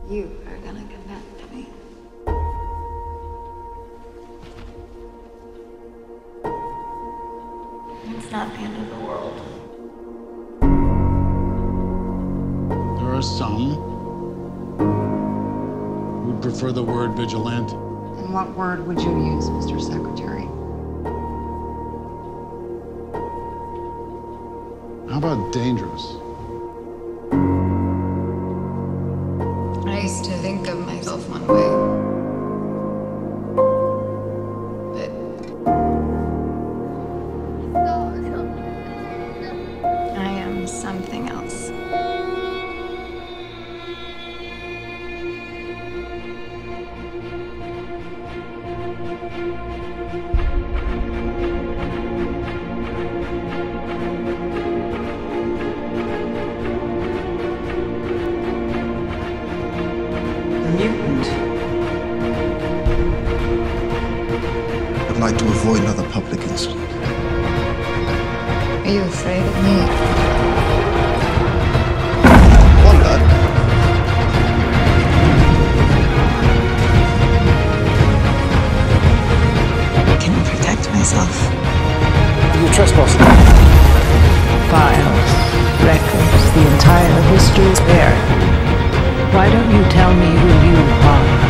You are gonna connect me. It's not the end of the world. There are some who'd prefer the word vigilante. And what word would you use, Mr. Secretary? How about dangerous? I used to think of myself one way. But I am something else. Mutant. I'd like to avoid another public incident. Are you afraid of me? Wanda, Can I protect myself? you're trespassing. Files, records, the entire history is there. Why don't you tell me who you are?